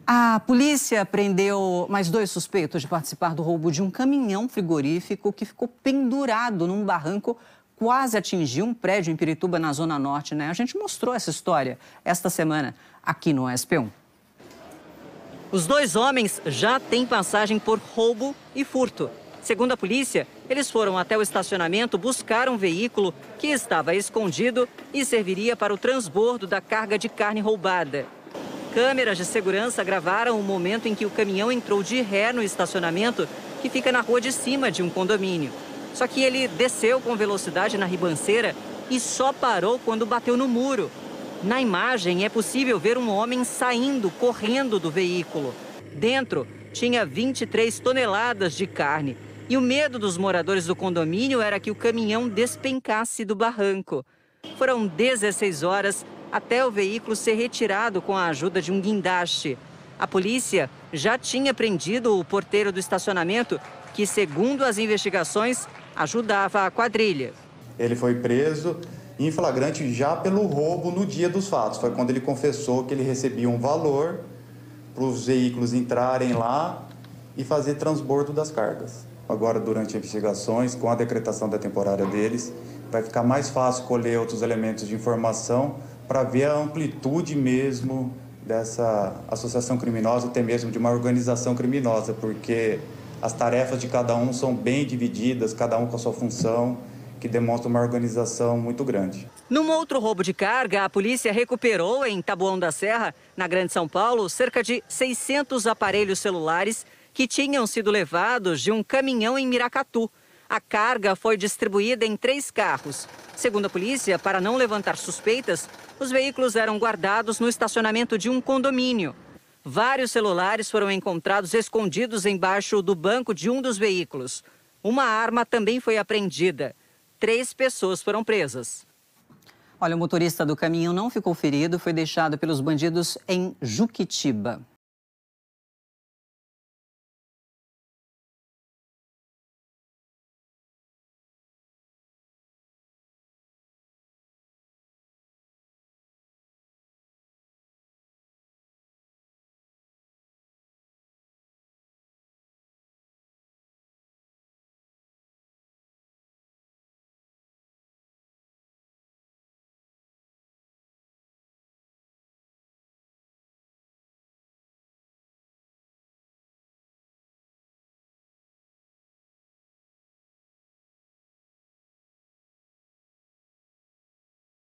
A polícia prendeu mais 2 suspeitos de participar do roubo de um caminhão frigorífico que ficou pendurado num barranco, quase atingiu um prédio em Pirituba, na Zona Norte, né? A gente mostrou essa história esta semana aqui no SP1. Os 2 homens já têm passagem por roubo e furto. Segundo a polícia, eles foram até o estacionamento buscar um veículo que estava escondido e serviria para o transbordo da carga de carne roubada. Câmeras de segurança gravaram o momento em que o caminhão entrou de ré no estacionamento, que fica na rua de cima de um condomínio. Só que ele desceu com velocidade na ribanceira e só parou quando bateu no muro. Na imagem é possível ver um homem saindo, correndo do veículo. Dentro tinha 23 toneladas de carne. E o medo dos moradores do condomínio era que o caminhão despencasse do barranco. Foram 16 horas até o veículo ser retirado com a ajuda de um guindaste. A polícia já tinha prendido o porteiro do estacionamento, que, segundo as investigações, ajudava a quadrilha. Ele foi preso em flagrante já pelo roubo no dia dos fatos. Foi quando ele confessou que ele recebia um valor para os veículos entrarem lá e fazer transbordo das cargas. Agora, durante as investigações, com a decretação da temporária deles, vai ficar mais fácil colher outros elementos de informação para ver a amplitude mesmo dessa associação criminosa, até mesmo de uma organização criminosa, porque as tarefas de cada um são bem divididas, cada um com a sua função, que demonstra uma organização muito grande. Num outro roubo de carga, a polícia recuperou em Taboão da Serra, na Grande São Paulo, cerca de 600 aparelhos celulares que tinham sido levados de um caminhão em Miracatu. A carga foi distribuída em 3 carros. Segundo a polícia, para não levantar suspeitas, os veículos eram guardados no estacionamento de um condomínio. Vários celulares foram encontrados escondidos embaixo do banco de um dos veículos. Uma arma também foi apreendida. 3 pessoas foram presas. Olha, o motorista do caminhão não ficou ferido, foi deixado pelos bandidos em Juquitiba.